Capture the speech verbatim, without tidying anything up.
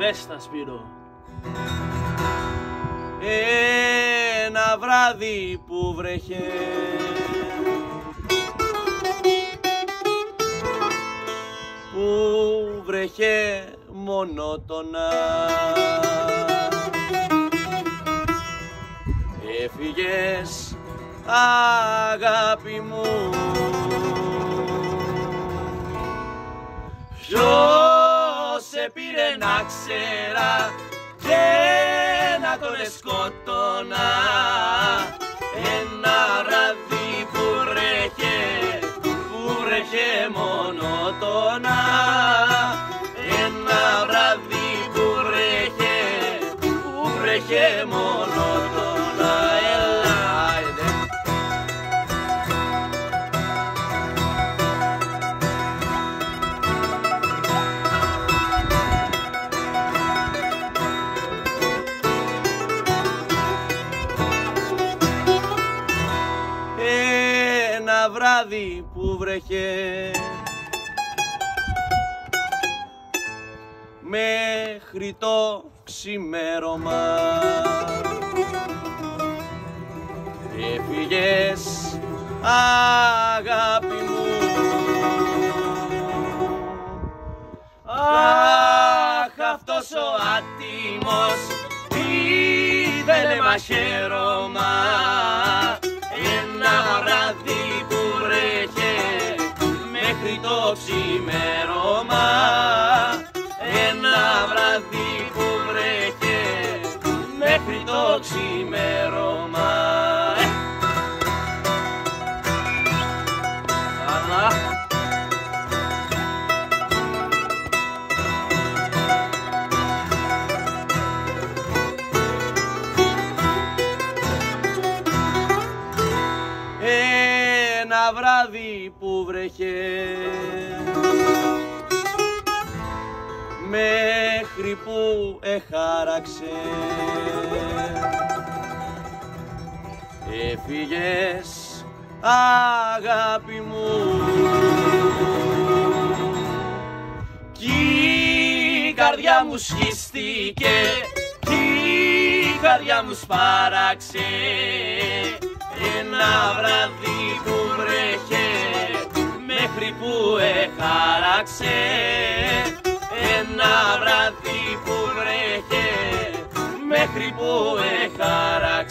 Πες τα, Σπύρο. Ένα βράδυ που βρέχε, που βρέχε μονότονα, έφυγες αγάπη μου. Ποιος σε πήρε να ξέρα και να τον σκότωνα, ένα βράδυ που βρέχε, που βρέχε μονότονα, ένα βράδυ που βρέχε, που βρέχε μονότονα. Ελάτε. Ένα βράδυ που βρέχε, μέχρι το ξημέρωμα, έφυγες αγάπη μου. Αχ, αυτός ο άτιμος είδελε μαχαίρωμα, ένα βράδυ που βρέχε, μέχρι το ξημέρωμα, ένα βράδυ που βρέχε, μέχρι το ξημέρωμα. Ένα βράδυ που βρέχε, μέχρι που εχάραξε, έφυγες αγάπη μου. Κι η καρδιά μου σχίστηκε, κι η καρδιά μου σπάραξε, ένα βράδυ που βρέχε, μέχρι που εχάραξε, ένα βράδυ που βρέχε, μέχρι που εχάραξε.